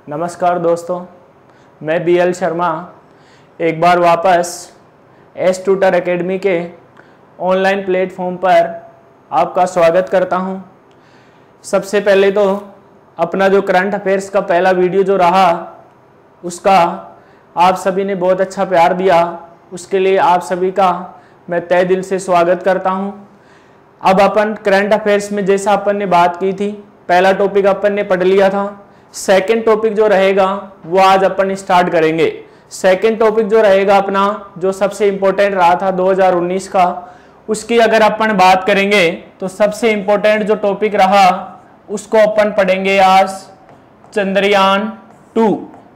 नमस्कार दोस्तों, मैं BL शर्मा एक बार वापस एस ट्यूटर एकेडमी के ऑनलाइन प्लेटफॉर्म पर आपका स्वागत करता हूं। सबसे पहले तो अपना जो करंट अफेयर्स का पहला वीडियो जो रहा उसका आप सभी ने बहुत अच्छा प्यार दिया, उसके लिए आप सभी का मैं तहे दिल से स्वागत करता हूं। अब अपन करंट अफेयर्स में जैसा अपन ने बात की थी, पहला टॉपिक अपन ने पढ़ लिया था। सेकंड टॉपिक जो रहेगा वो आज अपन स्टार्ट करेंगे। सेकंड टॉपिक जो रहेगा अपना, जो सबसे इंपॉर्टेंट रहा था 2019 का, उसकी अगर अपन बात करेंगे तो सबसे इंपॉर्टेंट जो टॉपिक रहा उसको अपन पढ़ेंगे आज, चंद्रयान 2।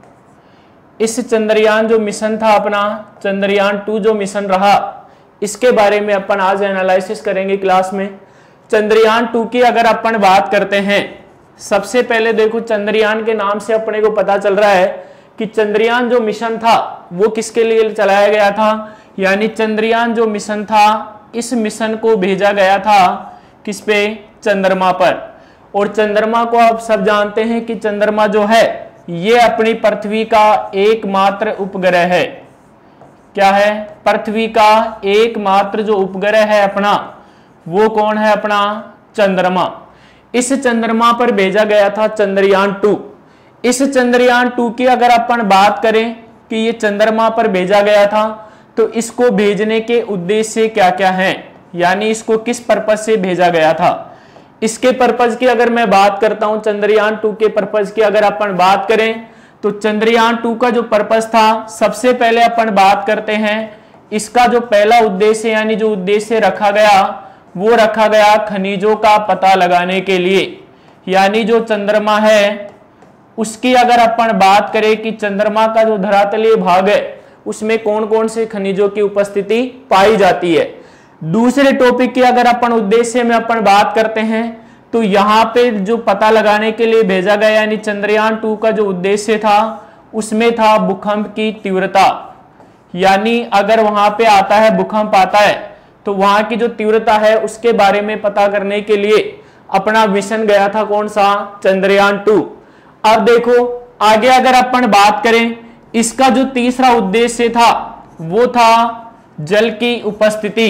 इस चंद्रयान जो मिशन था अपना, चंद्रयान 2 जो मिशन रहा, इसके बारे में अपन आज एनालिसिस करेंगे क्लास में। चंद्रयान 2 की अगर अपन बात करते हैं, सबसे पहले देखो चंद्रयान के नाम से अपने को पता चल रहा है कि चंद्रयान जो मिशन था वो किसके लिए चलाया गया था। यानी चंद्रयान जो मिशन था, इस मिशन को भेजा गया था किस पे? चंद्रमा पर। और चंद्रमा को आप सब जानते हैं कि चंद्रमा जो है ये अपनी पृथ्वी का एकमात्र उपग्रह है। क्या है? पृथ्वी का एकमात्र जो उपग्रह है अपना, वो कौन है? अपना चंद्रमा। इस चंद्रमा पर भेजा गया था चंद्रयान 2। इस चंद्रयान 2 की अगर अपन बात करें कि ये चंद्रमा पर भेजा गया था, तो इसको भेजने के उद्देश्य क्या क्या हैं, यानी इसको किस पर्पज से भेजा गया था। इसके पर्पज की अगर मैं बात करता हूं, चंद्रयान 2 के पर्पज की अगर अपन बात करें तो चंद्रयान 2 का जो पर्पज था, सबसे पहले अपन बात करते हैं इसका जो पहला उद्देश्य, यानी जो उद्देश्य रखा गया वो रखा गया खनिजों का पता लगाने के लिए। यानी जो चंद्रमा है उसकी अगर अपन बात करें कि चंद्रमा का जो धरातलीय भाग है उसमें कौन कौन से खनिजों की उपस्थिति पाई जाती है। दूसरे टॉपिक की अगर अपन उद्देश्य में अपन बात करते हैं तो यहाँ पे जो पता लगाने के लिए भेजा गया, यानी चंद्रयान 2 का जो उद्देश्य था उसमें था भूकंप की तीव्रता। यानी अगर वहां पे आता है, भूकंप आता है, तो वहां की जो तीव्रता है उसके बारे में पता करने के लिए अपना मिशन गया था कौन सा? चंद्रयान 2। अब देखो आगे अगर अपन बात करें, इसका जो तीसरा उद्देश्य था वो था जल की उपस्थिति।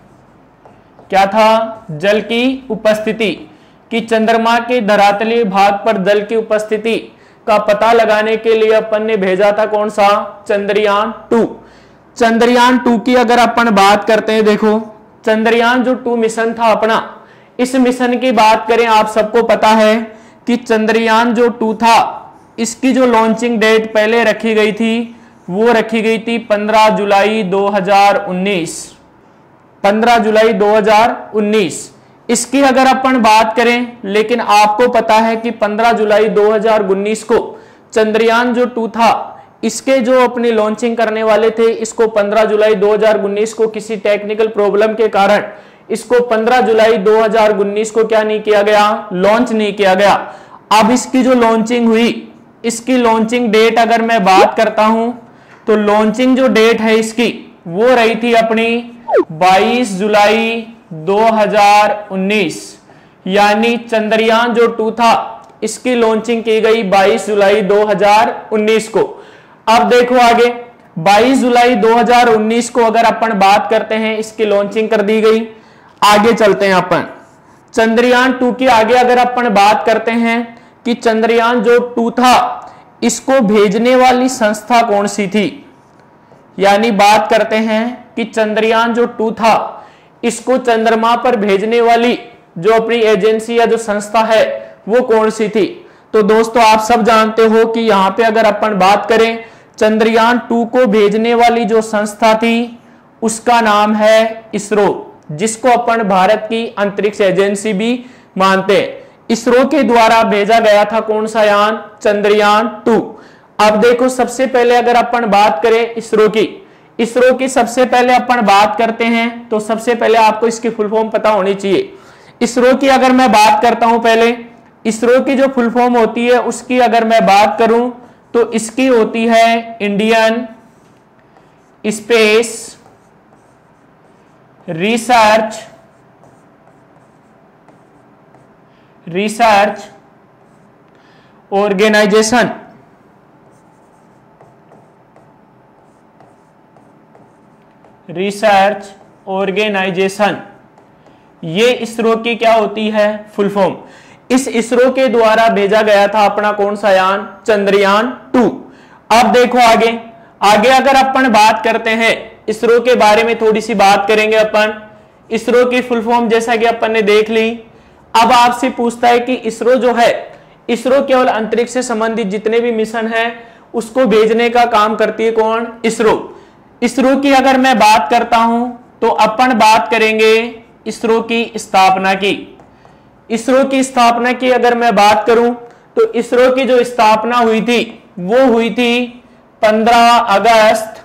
क्या था? जल की उपस्थिति, कि चंद्रमा के धरातलीय भाग पर जल की उपस्थिति का पता लगाने के लिए अपन ने भेजा था कौन सा? चंद्रयान 2। चंद्रयान 2 की अगर अपन बात करते हैं, देखो चंद्रयान जो 2 मिशन था अपना, इस मिशन की बात करें, आप सबको पता है कि चंद्रयान जो 2 था इसकी जो लॉन्चिंग डेट पहले रखी गई थी वो रखी गई थी 15 जुलाई 2019। 15 जुलाई 2019 इसकी अगर अपन बात करें, लेकिन आपको पता है कि 15 जुलाई 2019 को चंद्रयान जो 2 था इसके जो अपनी लॉन्चिंग करने वाले थे, इसको 15 जुलाई 2019 को किसी टेक्निकल प्रॉब्लम के कारण इसको 15 जुलाई 2019 को क्या नहीं किया गया? लॉन्च नहीं किया गया। अब इसकी जो लॉन्चिंग हुई, इसकी लॉन्चिंग डेट अगर मैं बात करता हूं तो लॉन्चिंग जो डेट है इसकी वो रही थी अपनी 22 जुलाई 2019। यानी चंद्रयान जो 2 था इसकी लॉन्चिंग की गई 22 जुलाई 2019 को। अब देखो आगे 22 जुलाई 2019 को अगर अपन बात करते हैं, इसकी लॉन्चिंग कर दी गई। आगे चलते हैं अपन चंद्रयान 2 की आगे अगर अपन बात करते हैं कि चंद्रयान जो 2 था इसको भेजने वाली संस्था कौन सी थी। यानी बात करते हैं कि चंद्रयान जो 2 था इसको चंद्रमा पर भेजने वाली जो अपनी एजेंसी या जो संस्था है वो कौन सी थी। तो दोस्तों आप सब जानते हो कि यहाँ पे अगर अपन बात करें, चंद्रयान 2 को भेजने वाली जो संस्था थी उसका नाम है इसरो, जिसको अपन भारत की अंतरिक्ष एजेंसी भी मानते हैं। इसरो के द्वारा भेजा गया था कौन सा यान? चंद्रयान 2। अब देखो सबसे पहले अगर अपन बात करें इसरो की सबसे पहले अपन बात करते हैं तो सबसे पहले आपको इसकी फुल फॉर्म पता होनी चाहिए। इसरो की अगर मैं बात करता हूं, पहले इसरो की जो फुल फॉर्म होती है उसकी अगर मैं बात करूं तो इसकी होती है Indian space research organisation. Research organisation, ये इसरो की क्या होती है, फुल फॉर्म। इस इसरो के द्वारा भेजा गया था अपना कौन सा यान, चंद्रयान 2। अब देखो आगे आगे अगर अपन बात करते हैं इसरो के बारे में, थोड़ी सी बात करेंगे अपन। इसरो की फुल फॉर्म जैसा कि अपन ने देख ली। अब आपसे पूछता है कि इसरो जो है, इसरो केवल अंतरिक्ष से संबंधित जितने भी मिशन है उसको भेजने का काम करती है कौन, इसरो। इसरो की अगर मैं बात करता हूं तो अपन बात करेंगे इसरो की स्थापना की। इसरो की स्थापना की अगर मैं बात करूं तो इसरो की जो स्थापना हुई थी वो हुई थी 15 अगस्त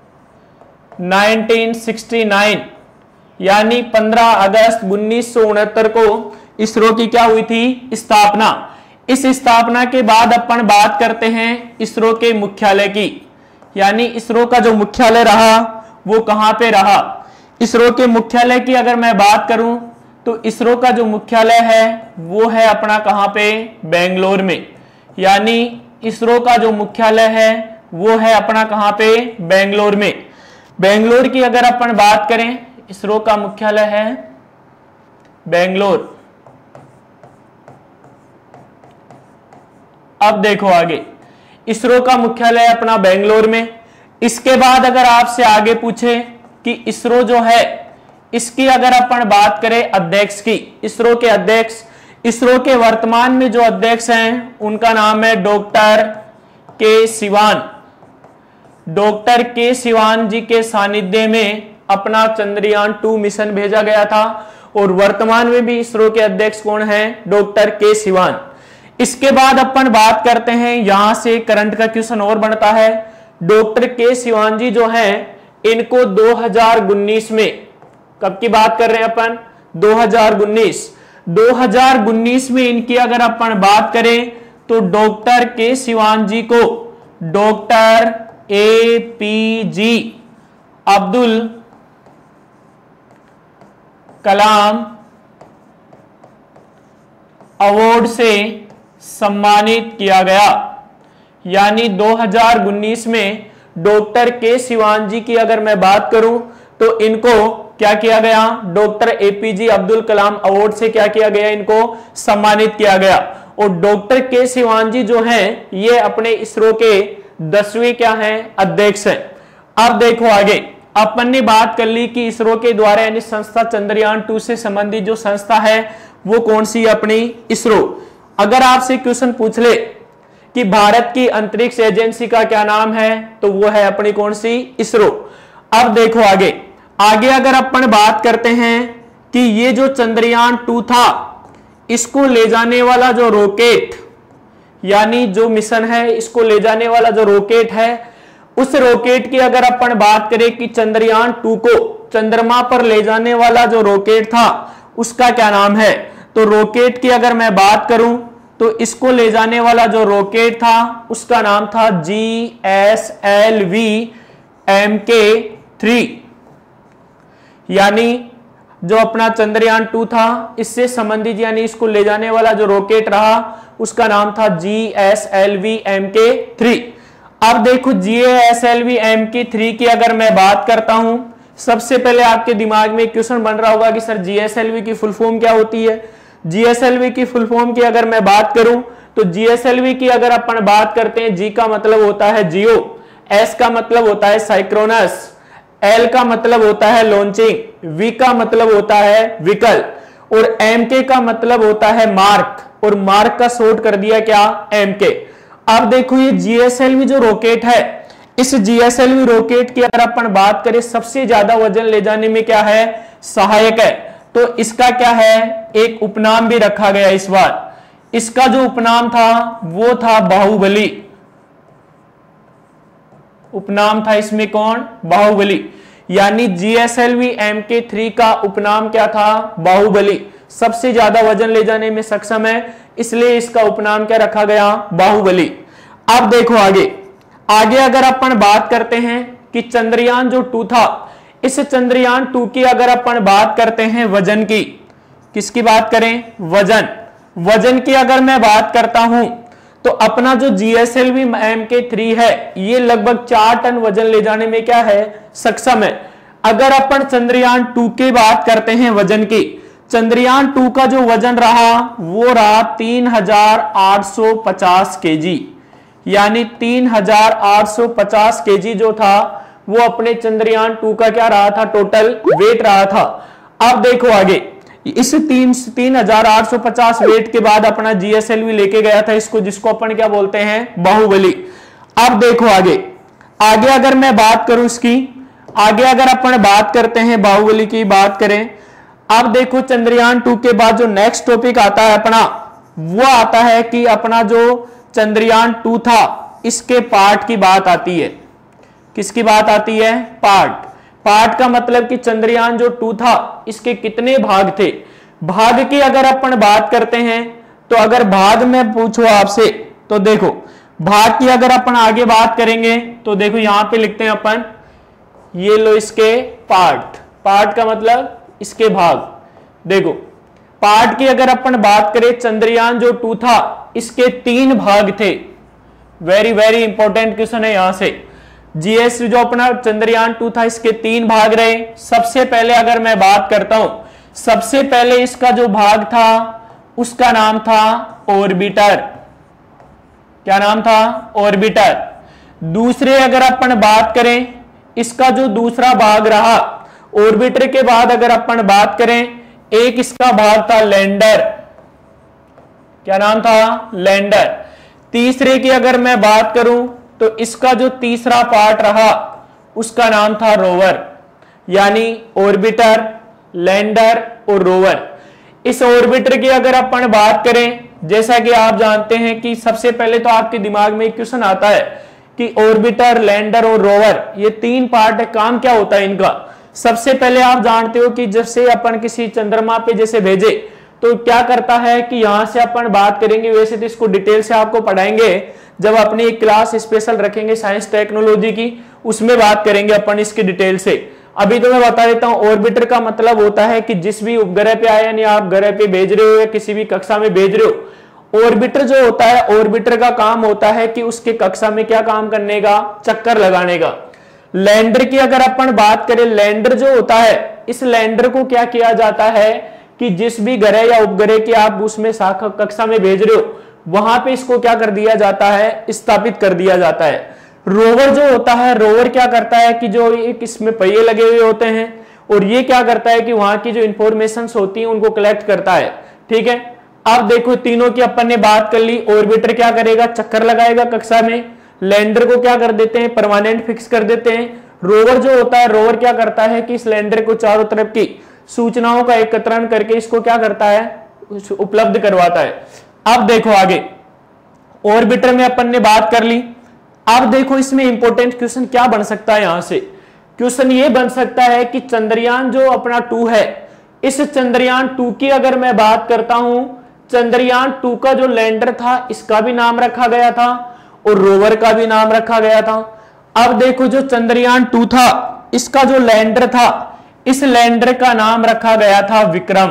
1969, यानी 15 अगस्त 1969 को इसरो की क्या हुई थी, स्थापना। इस स्थापना के बाद अपन बात करते हैं इसरो के मुख्यालय की, यानी इसरो का जो मुख्यालय रहा वो कहां पे रहा। इसरो के मुख्यालय की अगर मैं बात करूं तो इसरो का जो मुख्यालय है वो है अपना कहां पे, बेंगलोर में। यानी इसरो का जो मुख्यालय है वो है अपना कहां पे, बेंगलोर में। बेंगलोर की अगर अपन बात करें, इसरो का मुख्यालय है बेंगलोर। अब देखो आगे, इसरो का मुख्यालय अपना बेंगलोर में। इसके बाद अगर आपसे आगे पूछे कि इसरो जो है इसकी अगर अपन बात करें अध्यक्ष की, इसरो के अध्यक्ष, इसरो के वर्तमान में जो अध्यक्ष हैं उनका नाम है डॉक्टर के सिवान। डॉक्टर के सिवान जी के सानिध्य में अपना चंद्रयान 2 मिशन भेजा गया था और वर्तमान में भी इसरो के अध्यक्ष कौन है, डॉक्टर के सिवान। इसके बाद अपन बात करते हैं, यहां से करंट का क्वेश्चन और बनता है। डॉक्टर के सिवान जी जो हैं इनको 2019 में, कब की बात कर रहे हैं अपन, 2019 में इनकी अगर अपन बात करें तो डॉक्टर के सिवान जी को doctor APJ Abdul Kalam award से सम्मानित किया गया। यानी 2019 में डॉक्टर के सिवान जी की अगर मैं बात करूं तो इनको क्या किया गया, doctor APJ Abdul Kalam award से क्या किया गया, इनको सम्मानित किया गया। और डॉक्टर के सिवान जी जो हैं ये अपने इसरो के 10वें क्या हैं, अध्यक्ष हैं। अब देखो आगे, अपन ने बात कर ली कि इसरो के द्वारा यानी संस्था चंद्रयान 2 से संबंधित जो संस्था है वो कौन सी, अपनी इसरो। अगर आपसे क्वेश्चन पूछ ले कि भारत की अंतरिक्ष एजेंसी का क्या नाम है तो वो है अपनी कौन सी, इसरो। अब देखो आगे अगर अपन बात करते हैं कि ये जो चंद्रयान 2 था इसको ले जाने वाला जो रॉकेट, यानी जो मिशन है इसको ले जाने वाला जो रॉकेट है, उस रॉकेट की अगर अपन बात करें कि चंद्रयान 2 को चंद्रमा पर ले जाने वाला जो रॉकेट था उसका क्या नाम है, तो रॉकेट की अगर मैं बात करूं तो इसको ले जाने वाला जो रॉकेट था उसका नाम था GSLV MK3। यानी जो अपना चंद्रयान 2 था इससे संबंधित यानी इसको ले जाने वाला जो रॉकेट रहा उसका नाम था GSLV MK3। अब देखो GSLV MK3 की अगर मैं बात करता हूं, सबसे पहले आपके दिमाग में क्वेश्चन बन रहा होगा कि सर GSLV की फुल फॉर्म क्या होती है। GSLV की फुल फॉर्म की अगर मैं बात करूं तो GSLV की अगर अपन बात करते हैं, G का मतलब होता है जियो, S का मतलब होता है साइक्रोनस, L का मतलब होता है लॉन्चिंग, V का मतलब होता है व्हीकल और MK का मतलब होता है मार्क, और मार्क का शॉर्ट कर दिया क्या, MK। अब देखो ये GSLV जो रॉकेट है, इस GSLV रॉकेट की अगर अपन बात करें सबसे ज्यादा वजन ले जाने में क्या है, सहायक है। तो इसका क्या है, एक उपनाम भी रखा गया इस बार। इसका जो उपनाम था वो था बाहुबली। उपनाम था इसमें कौन, बाहुबली। यानी GSLV MK3 का उपनाम क्या था, बाहुबली। सबसे ज्यादा वजन ले जाने में सक्षम है इसलिए इसका उपनाम क्या रखा गया, बाहुबली। अब देखो आगे अगर अपन बात करते हैं कि चंद्रयान जो 2 था, इस चंद्रयान 2 की अगर अपन बात करते हैं वजन की, किसकी बात करें, वजन की अगर मैं बात करता हूं तो अपना जो GSLV MK3 है ये लगभग 4 टन वजन ले जाने में क्या है, सक्षम है। अगर अपन चंद्रयान 2 की बात करते हैं वजन की, चंद्रयान 2 का जो वजन रहा वो रहा 3850 केजी, यानी 3850 केजी जो था वो अपने चंद्रयान 2 का क्या रहा था, टोटल वेट रहा था। अब देखो आगे, इस 3850 वेट के बाद अपना जीएसएलवी लेके गया था इसको, जिसको अपन क्या बोलते हैं, बाहुबली। अब देखो आगे अगर मैं बात करूं इसकी, आगे अगर अपन बात करते हैं बाहुबली की बात करें, अब देखो चंद्रयान 2 के बाद जो नेक्स्ट टॉपिक आता है अपना, वो आता है कि अपना जो चंद्रयान 2 था इसके पार्ट की बात आती है। किसकी बात आती है, पार्ट का मतलब कि चंद्रयान जो 2 था इसके कितने भाग थे। भाग की अगर अपन बात करते हैं तो अगर भाग में पूछो आपसे तो देखो, भाग की अगर अपन आगे बात करेंगे तो देखो यहां पे लिखते हैं अपन, ये लो इसके पार्ट का मतलब इसके भाग। देखो पार्ट की अगर अपन बात करें, चंद्रयान जो 2 था इसके 3 भाग थे। वेरी वेरी इंपॉर्टेंट क्वेश्चन है यहां से। जीएस जो अपना चंद्रयान 2 था इसके 3 भाग रहे। सबसे पहले अगर मैं बात करता हूं, सबसे पहले इसका जो भाग था उसका नाम था ऑर्बिटर। क्या नाम था, ऑर्बिटर। दूसरे अगर अपन बात करें, इसका जो दूसरा भाग रहा ऑर्बिटर के बाद अगर अपन बात करें, एक इसका भाग था लैंडर। क्या नाम था, लैंडर। तीसरे की अगर मैं बात करूं तो इसका जो तीसरा पार्ट रहा उसका नाम था रोवर, यानी ऑर्बिटर, लैंडर और रोवर। इस ऑर्बिटर की अगर अपन बात करें, जैसा कि आप जानते हैं कि सबसे पहले तो आपके दिमाग में एक क्वेश्चन आता है कि ऑर्बिटर, लैंडर और रोवर ये 3 पार्ट है, काम क्या होता है इनका। सबसे पहले आप जानते हो कि जैसे अपन किसी चंद्रमा पे जैसे भेजे तो क्या करता है कि यहां से अपन बात करेंगे, वैसे तो इसको डिटेल से आपको पढ़ाएंगे जब अपनी एक क्लास स्पेशल रखेंगे साइंस टेक्नोलॉजी की, उसमें बात करेंगे अपन इसकी डिटेल से। अभी तो मैं बता देता हूं, ऑर्बिटर का मतलब होता है कि जिस भी उपग्रह पे आया, यानी आप ग्रह पे भेज रहे हो या किसी भी कक्षा में भेज रहे हो, ऑर्बिटर जो होता है, ऑर्बिटर का काम होता है कि उसके कक्षा में क्या काम करने का, चक्कर लगाने का। लैंडर की अगर अपन बात करें, लैंडर जो होता है, इस लैंडर को क्या किया जाता है कि जिस भी ग्रह या उपग्रह की आप उसमें शाखा कक्षा में भेज रहे हो, वहां पे इसको क्या कर दिया जाता है, स्थापित कर दिया जाता है। रोवर जो होता है, रोवर क्या करता है कि जो एक इसमें पहिए लगे हुए होते हैं और ये क्या करता है कि वहां की जो इंफॉर्मेशन होती है उनको कलेक्ट करता है। ठीक है, अब देखो तीनों की अपन ने बात कर ली। ऑर्बिटर क्या करेगा, चक्कर लगाएगा कक्षा में। लैंडर को क्या कर देते हैं, परमानेंट फिक्स कर देते हैं। रोवर जो होता है, रोवर क्या करता है कि इस लैंडर को चारों तरफ की सूचनाओं का एकत्रण करके इसको क्या करता है, उपलब्ध करवाता है। अब देखो आगे, ऑर्बिटर में अपन ने बात कर ली। अब देखो इसमें इंपॉर्टेंट क्वेश्चन क्या बन सकता है, यहां से क्वेश्चन ये बन सकता है कि चंद्रयान जो अपना 2 है, इस चंद्रयान 2 की अगर मैं बात करता हूं, चंद्रयान 2 का जो लैंडर था इसका भी नाम रखा गया था और रोवर का भी नाम रखा गया था। अब देखो जो चंद्रयान 2 था इसका जो लैंडर था, इस लैंडर का नाम रखा गया था विक्रम।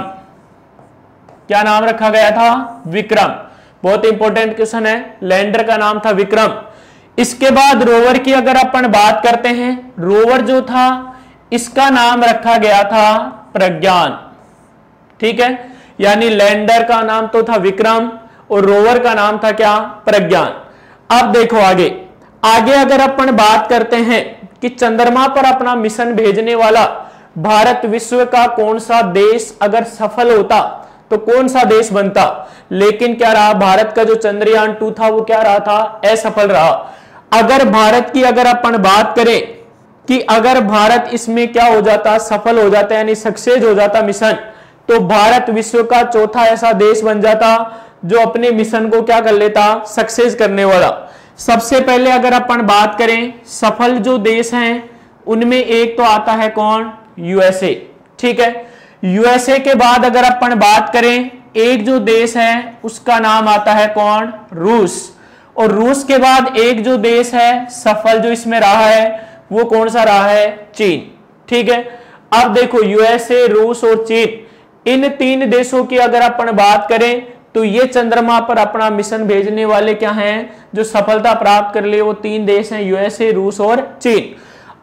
क्या नाम रखा गया था, विक्रम। बहुत इंपॉर्टेंट क्वेश्चन है, लैंडर का नाम था विक्रम। इसके बाद रोवर की अगर अपन बात करते हैं, रोवर जो था इसका नाम रखा गया था प्रज्ञान। ठीक है, यानी लैंडर का नाम तो था विक्रम और रोवर का नाम था क्या, प्रज्ञान। अब देखो आगे अगर अपन बात करते हैं कि चंद्रमा पर अपना मिशन भेजने वाला भारत विश्व का कौन सा देश अगर सफल होता तो कौन सा देश बनता, लेकिन क्या रहा, भारत का जो चंद्रयान 2 था वो क्या रहा था, असफल रहा। अगर भारत की अगर अपन बात करें कि अगर भारत इसमें क्या हो जाता, सफल हो जाता, यानी सक्सेस हो जाता मिशन, तो भारत विश्व का चौथा ऐसा देश बन जाता जो अपने मिशन को क्या कर लेता, सक्सेस करने वाला। सबसे पहले अगर अपन बात करें सफल जो देश हैं उनमें एक तो आता है कौन, यूएसए। ठीक है, यूएसए के बाद अगर अपन बात करें एक जो देश है उसका नाम आता है कौन, रूस। और रूस के बाद एक जो देश है सफल जो इसमें रहा है वो कौन सा रहा है, चीन। ठीक है, अब देखो यूएसए, रूस और चीन, इन 3 देशों की अगर अपन बात करें तो ये चंद्रमा पर अपना मिशन भेजने वाले क्या हैं, जो सफलता प्राप्त कर लिए वो 3 देश हैं, यूएसए, रूस और चीन।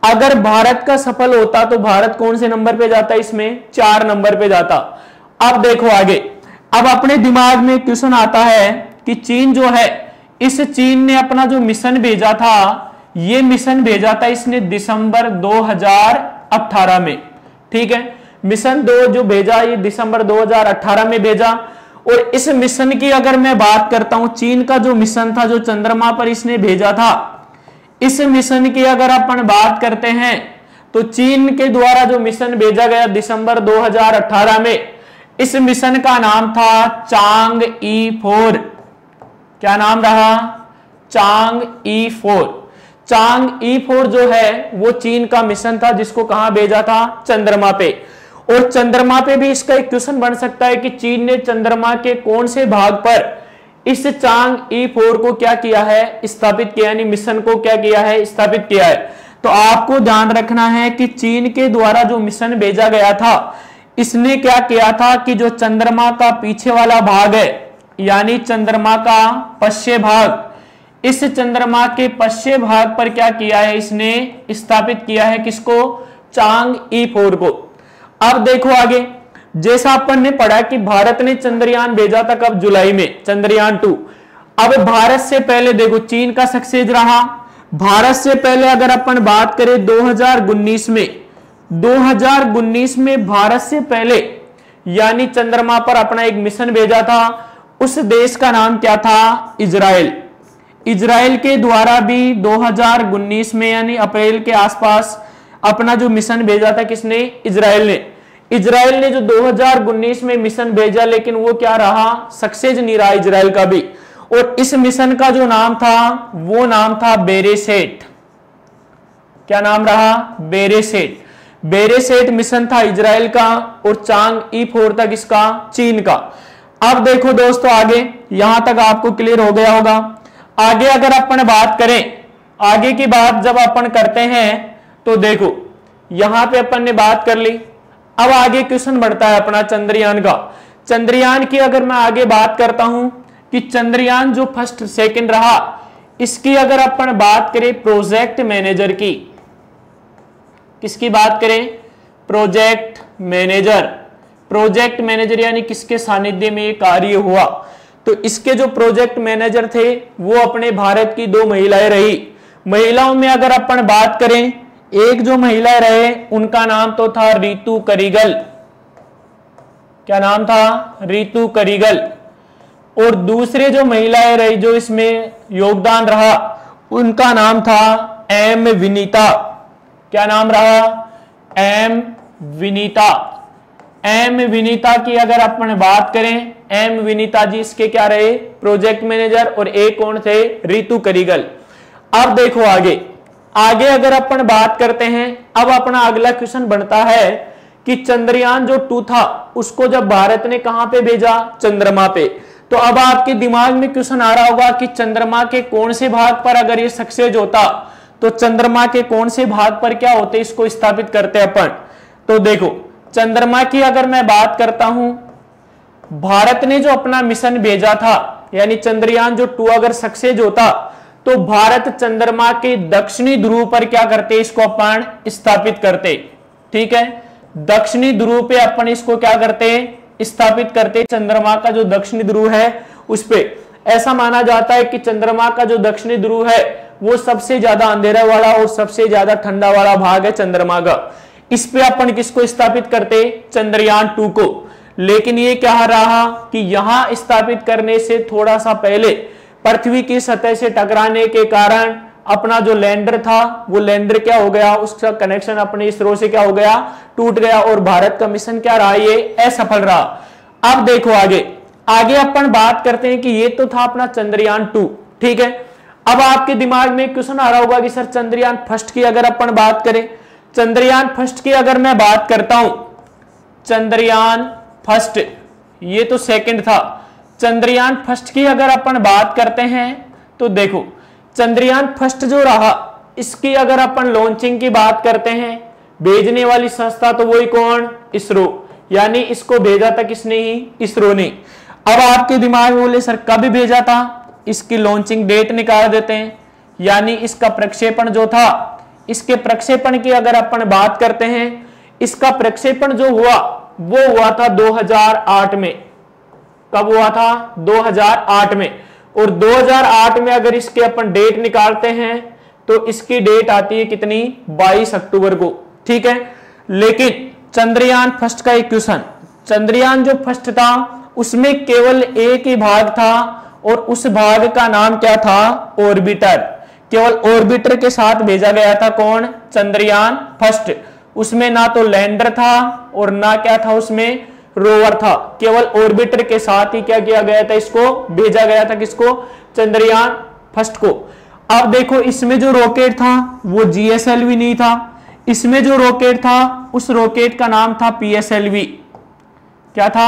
अगर भारत का सफल होता तो भारत कौन से नंबर पे जाता, इसमें 4 नंबर पे जाता। अब देखो आगे, अब अपने दिमाग में क्वेश्चन आता है कि चीन जो है, इस चीन ने अपना जो मिशन भेजा था, ये मिशन भेजा था इसने दिसंबर 2018 में, ठीक है। मिशन 2 जो भेजा ये दिसंबर 2018 में भेजा। और इस मिशन की अगर मैं बात करता हूं, चीन का जो मिशन था जो चंद्रमा पर इसने भेजा था, इस मिशन की अगर अपन बात करते हैं तो चीन के द्वारा जो मिशन भेजा गया दिसंबर 2018 में, इस मिशन का नाम था चांग-ई 4। क्या नाम रहा? चांग-ई 4। चांग-ई 4 जो है वो चीन का मिशन था जिसको कहां भेजा था? चंद्रमा पे। और चंद्रमा पे भी इसका एक क्वेश्चन बन सकता है कि चीन ने चंद्रमा के कौन से भाग पर इस चांग-ई 4 को क्या किया है? स्थापित किया, यानी मिशन को क्या किया है? स्थापित किया है। तो आपको ध्यान रखना है कि चीन के द्वारा जो मिशन भेजा गया था, इसने क्या किया था कि जो चंद्रमा का पीछे वाला भाग है, यानी चंद्रमा का पश्चिम भाग, इस चंद्रमा के पश्चिम भाग पर क्या किया है? इसने स्थापित किया है किसको? चांग-ई 4 को। अब देखो आगे, जैसा अपन ने पढ़ा कि भारत ने चंद्रयान भेजा था कब? जुलाई में, चंद्रयान 2। अब भारत से पहले देखो चीन का सक्सेस रहा। भारत से पहले अगर अपन बात करें 2019 में भारत से पहले यानी चंद्रमा पर अपना एक मिशन भेजा था। उस देश का नाम क्या था? इजराइल। इजराइल के द्वारा भी 2019 में यानी अप्रैल के आसपास अपना जो मिशन भेजा था, किसने? इजराइल ने। इजराइल ने जो 2019 में मिशन भेजा, लेकिन वो क्या रहा? सक्सेस नहीं रहा इजराइल का भी। और इस मिशन का जो नाम था वो नाम था बेरेसेट। क्या नाम रहा? बेरेसेट। बेरेसेट मिशन था इजराइल का और चांग-ई 4 तक इसका चीन का। अब देखो दोस्तों आगे, यहां तक आपको क्लियर हो गया होगा। आगे अगर अपन बात करें, आगे की बात जब अपन करते हैं तो देखो यहां पे अपन ने बात कर ली। अब आगे क्वेश्चन बढ़ता है अपना चंद्रयान का। चंद्रयान की अगर मैं आगे बात करता हूं कि चंद्रयान जो फर्स्ट सेकंड रहा, इसकी अगर अपन बात करें प्रोजेक्ट मैनेजर की, किसकी बात करें? Project manager. प्रोजेक्ट मैनेजर यानी किसके सानिध्य में ये कार्य हुआ? तो इसके जो प्रोजेक्ट मैनेजर थे वो अपने भारत की 2 महिलाएं रही। महिलाओं में अगर अपन बात करें, एक जो महिला रहे उनका नाम तो था रितु करिगल। क्या नाम था? रितु करिगल। और दूसरे जो महिलाएं रही जो इसमें योगदान रहा, उनका नाम था एम विनीता। क्या नाम रहा? एम विनीता। एम विनीता की अगर अपन बात करें, एम विनीता जी इसके क्या रहे? Project manager. और एक कौन थे? रितु करिगल। अब देखो आगे, आगे अगर अपन बात करते हैं, अब अपना अगला क्वेश्चन बनता है कि चंद्रयान जो 2 था उसको जब भारत ने कहां पे भेजा? चंद्रमा पे। तो अब आपके दिमाग में क्वेश्चन आ रहा होगा कि चंद्रमा के कौन से भाग पर अगर ये सक्सेस होता तो चंद्रमा के कौन से भाग पर क्या होते, इसको स्थापित करते अपन। तो देखो चंद्रमा की अगर मैं बात करता हूं, भारत ने जो अपना मिशन भेजा था यानी चंद्रयान जो 2 अगर सक्सेस होता तो भारत चंद्रमा के दक्षिणी ध्रुव पर क्या करते? इसको अपन स्थापित करते। ठीक है, दक्षिणी ध्रुव पे अपन इसको क्या करते? स्थापित करते। चंद्रमा का जो दक्षिणी ध्रुव है उस पे ऐसा माना जाता है कि चंद्रमा का जो दक्षिणी ध्रुव है वो सबसे ज्यादा अंधेरा वाला और सबसे ज्यादा ठंडा वाला भाग है चंद्रमा का। इस पे अपन किसको स्थापित करते? चंद्रयान 2 को। लेकिन ये क्या रहा कि यहां स्थापित करने से थोड़ा सा पहले पृथ्वी की सतह से टकराने के कारण अपना जो लैंडर था वो लैंडर क्या हो गया? उसका कनेक्शन अपने इसरो से क्या हो गया? टूट गया। और भारत का मिशन क्या रहा? ये असफल रहा। अब देखो आगे, आगे अपन बात करते हैं कि ये तो था अपना चंद्रयान 2। ठीक है, अब आपके दिमाग में क्वेश्चन आ रहा होगा कि सर चंद्रयान फर्स्ट की अगर अपन बात करें, चंद्रयान फर्स्ट की अगर मैं बात करता हूं, चंद्रयान फर्स्ट ये तो सेकंड था। चंद्रयान फर्स्ट की अगर अपन बात करते हैं तो देखो चंद्रयान फर्स्ट जो रहा, इसकी अगर अपन लॉन्चिंग की बात करते हैं, भेजने वाली संस्था तो वही कौन? इसरो। यानी इसको भेजा था किसने? ही इसरो ने। अब आपके दिमाग में बोले सर कब भेजा था? इसकी लॉन्चिंग डेट निकाल देते हैं। यानी इसका प्रक्षेपण जो था इसके प्रक्षेपण की अगर अपन बात करते हैं, इसका प्रक्षेपण जो हुआ वो हुआ था 2008 में। कब हुआ था? 2008 में। और 2008 में अगर इसके अपन डेट निकालते हैं तो इसकी डेट आती है कितनी? 22 अक्टूबर को। ठीक है, लेकिन चंद्रयान फर्स्ट का एक क्वेश्चन, चंद्रयान जो फर्स्ट था उसमें केवल एक ही भाग था और उस भाग का नाम क्या था? ऑर्बिटर। केवल ऑर्बिटर के साथ भेजा गया था। कौन? चंद्रयान फर्स्ट। उसमें ना तो लैंडर था और ना क्या था उसमें रोवर था। केवल ऑर्बिटर के साथ ही क्या किया गया था? इसको भेजा गया था। किसको? चंद्रयान फर्स्ट को। अब देखो इसमें जो रॉकेट था वो GSLV नहीं था, इसमें जो रॉकेट था उस रॉकेट का नाम था PSLV। क्या था?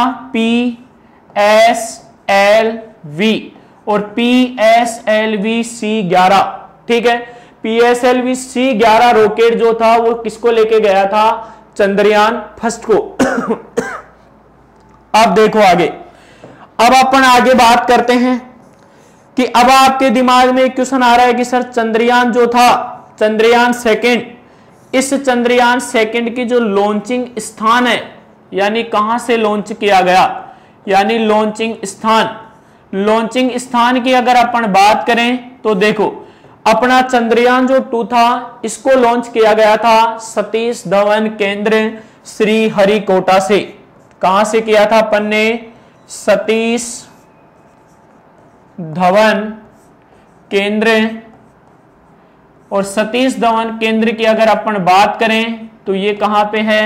PSLV और PSLV C11। ठीक है, PSLV C11 रॉकेट जो था वो किसको लेके गया था? चंद्रयान फर्स्ट को। अब देखो आगे, अब अपन आगे बात करते हैं कि अब आपके दिमाग में एक क्वेश्चन आ रहा है कि सर चंद्रयान जो था, चंद्रयान सेकंड, इस चंद्रयान सेकंड की जो लॉन्चिंग स्थान है, यानी कहां से लॉन्च किया गया, यानी लॉन्चिंग स्थान, लॉन्चिंग स्थान की अगर अपन बात करें तो देखो अपना चंद्रयान जो 2 था इसको लॉन्च किया गया था सतीश धवन केंद्र श्रीहरिकोटा से। कहां से किया था अपन ने? सतीश धवन केंद्र। और सतीश धवन केंद्र की अगर अपन बात करें तो ये कहां पे है?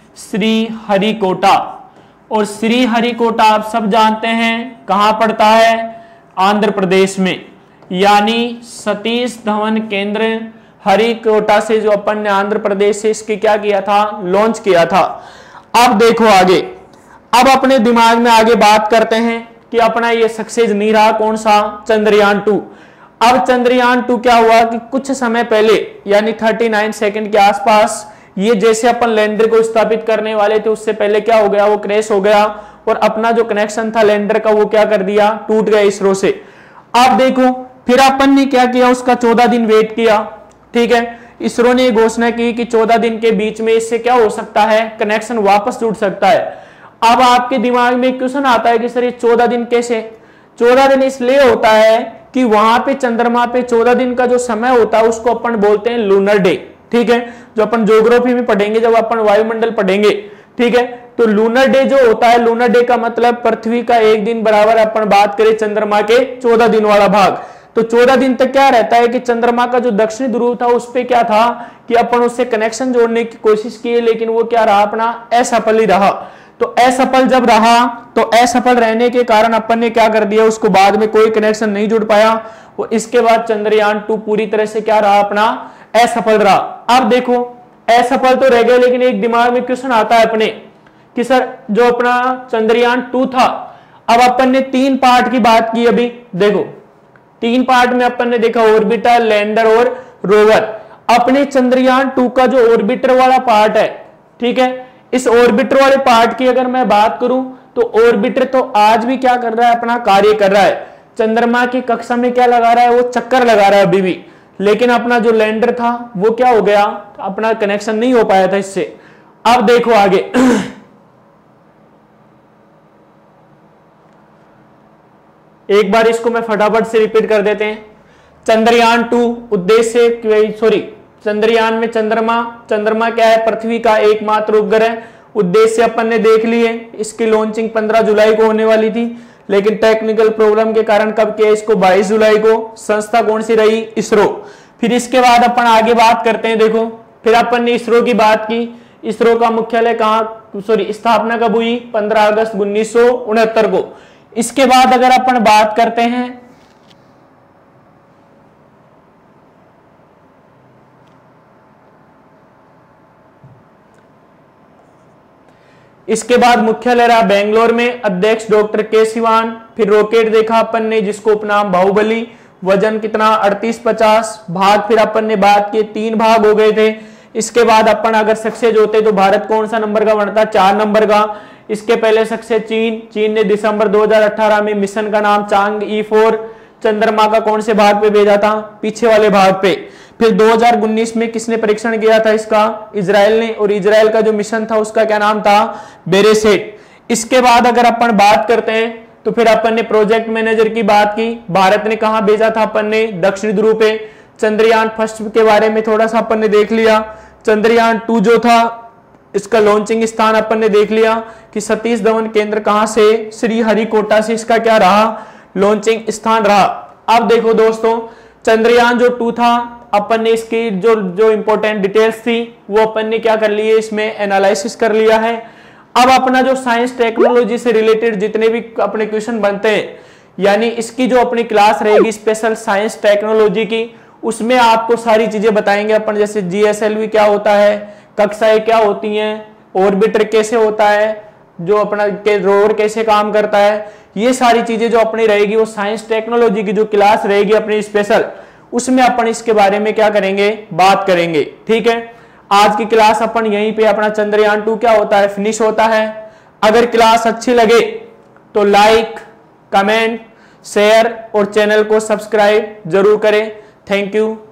श्रीहरिकोटा। और श्रीहरिकोटा आप सब जानते हैं कहां पड़ता है? आंध्र प्रदेश में। यानी सतीश धवन केंद्र हरिकोटा से जो अपन ने आंध्र प्रदेश से इसकी क्या किया था? लॉन्च किया था। अब देखो आगे, अब अपने दिमाग में आगे बात करते हैं कि अपना ये सक्सेस नहीं रहा। कौन सा? चंद्रयान 2। अब चंद्रयान 2 क्या हुआ कि कुछ समय पहले यानी 39 सेकंड के आसपास ये जैसे अपन लैंडर को स्थापित करने वाले थे उससे पहले क्या हो गया? वो क्रैश हो गया और अपना जो कनेक्शन था लैंडर का वो क्या कर दिया? टूट गया इसरो से। अब देखो फिर अपन ने क्या किया? उसका 14 दिन वेट किया। ठीक है, इसरो ने घोषणा की कि 14 दिन के बीच में इससे क्या हो सकता है? कनेक्शन वापस जुड़ सकता है। अब आपके दिमाग में क्वेश्चन आता है कि सर ये 14 दिन कैसे? 14 दिन इसलिए होता है कि वहां पे चंद्रमा पे 14 दिन का जो समय होता है उसको अपन बोलते हैं लूनर डे। ठीक है, जो अपन ज्योग्राफी में पढ़ेंगे जब अपन वायुमंडल पढ़ेंगे। ठीक है, तो लूनर डे जो होता है, लूनर डे का मतलब पृथ्वी का एक दिन बराबर अपन बात करें चंद्रमा के 14 दिन वाला भाग। तो 14 दिन तक क्या रहता है कि चंद्रमा का जो दक्षिणी ध्रुव था उस पे क्या था कि अपन उससे कनेक्शन जोड़ने की कोशिश की, लेकिन वो क्या रहा? अपना असफल ही रहा। तो असफल जब रहा तो असफल रहने के कारण अपन ने क्या कर दिया? उसको बाद में कोई कनेक्शन नहीं जुड़ पाया और इसके बाद चंद्रयान 2 पूरी तरह से क्या रहा? अपना असफल रहा। अब देखो असफल तो रह गया, लेकिन एक दिमाग में क्वेश्चन आता है अपने कि सर जो अपना चंद्रयान 2 था, अब अपन ने 3 पार्ट की बात की। अभी देखो 3 पार्ट में अपन ने देखा ऑर्बिटर, लैंडर और रोवर। अपने चंद्रयान 2 का जो ऑर्बिटर वाला पार्ट है, ठीक है, इस ऑर्बिटर वाले पार्ट की अगर मैं बात करूं तो ऑर्बिटर तो आज भी क्या कर रहा है? अपना कार्य कर रहा है। चंद्रमा की कक्षा में क्या लगा रहा है? वो चक्कर लगा रहा है अभी भी। लेकिन अपना जो लैंडर था वो क्या हो गया? अपना कनेक्शन नहीं हो पाया था इससे। अब देखो आगे एक बार इसको मैं फटाफट से रिपीट कर देते हैं। चंद्रयान 2 उद्देश्य, चंद्रयान में चंद्रमा क्या है? पृथ्वी का एकमात्र उपग्रह। उद्देश्य अपन ने देख लिए। इसकी लॉन्चिंग 15 जुलाई को होने वाली थी, लेकिन टेक्निकल प्रॉब्लम के कारण कब किया इसको? 22 जुलाई को। संस्था कौन सी रही? इसरो। फिर इसके बाद अपन आगे बात करते हैं। देखो फिर अपन ने इसरो की बात की। इसरो का मुख्यालय कहाँ, स्थापना कब हुई? 15 अगस्त 1969 को। इसके बाद अगर अपन बात करते हैं इसके बाद मुख्यालय रहा बेंगलोर में, अध्यक्ष डॉक्टर के सिवान। फिर रॉकेट देखा अपन ने जिसको उपनाम बाहुबली, वजन कितना? 38-50। भाग फिर अपन ने बात की 3 भाग हो गए थे। इसके बाद अपन अगर सक्सेस होते तो भारत कौन सा नंबर का बनता? 4 नंबर का। इसके पहले सक्सेस चीन ने दिसंबर 2018 में मिशन का नाम चांग E4 चंद्रमा का कौन से भाग पे भेजा था? पीछे वाले भाग पे। फिर 2019 में किसने परीक्षण किया था इसका? इजराइल ने, और इजराइल का जो मिशन था उसका क्या नाम था? बेरेसेट। इसके बाद अगर अपन बात करते हैं तो फिर अपन ने प्रोजेक्ट मैनेजर की बात की। भारत ने कहां भेजा था? अपन ने दक्षिण ध्रुव पे। चंद्रयान फर्स्ट के बारे में थोड़ा सा अपन ने देख लिया। चंद्रयान 2 जो था इसका लॉन्चिंग स्थान अपन ने देख लिया कि सतीश धवन केंद्र कहां से? श्रीहरिकोटा से इसका क्या रहा? लॉन्चिंग स्थान रहा। अब देखो दोस्तों, चंद्रयान जो 2 था अपन ने इसकी जो इंपॉर्टेंट डिटेल्स थी वो अपन ने क्या कर ली है, इसमें एनालिसिस कर लिया है। अब अपना जो साइंस टेक्नोलॉजी से रिलेटेड जितने भी अपने क्वेश्चन बनते हैं, यानी इसकी जो अपनी क्लास रहेगी स्पेशल साइंस टेक्नोलॉजी की, उसमें आपको सारी चीजें बताएंगे अपन, जैसे जीएसएलवी क्या होता है, कक्षाएं क्या होती हैं, ऑर्बिटर कैसे होता है, जो अपना के रोवर कैसे काम करता है, ये सारी चीजें जो अपनी रहेगी वो साइंस टेक्नोलॉजी की जो क्लास रहेगी अपनी स्पेशल, उसमें अपन इसके बारे में क्या करेंगे, बात करेंगे। ठीक है, आज की क्लास अपन यहीं पे अपना चंद्रयान 2 क्या होता है, फिनिश होता है। अगर क्लास अच्छी लगे तो लाइक, कमेंट, शेयर और चैनल को सब्सक्राइब जरूर करें। Thank you.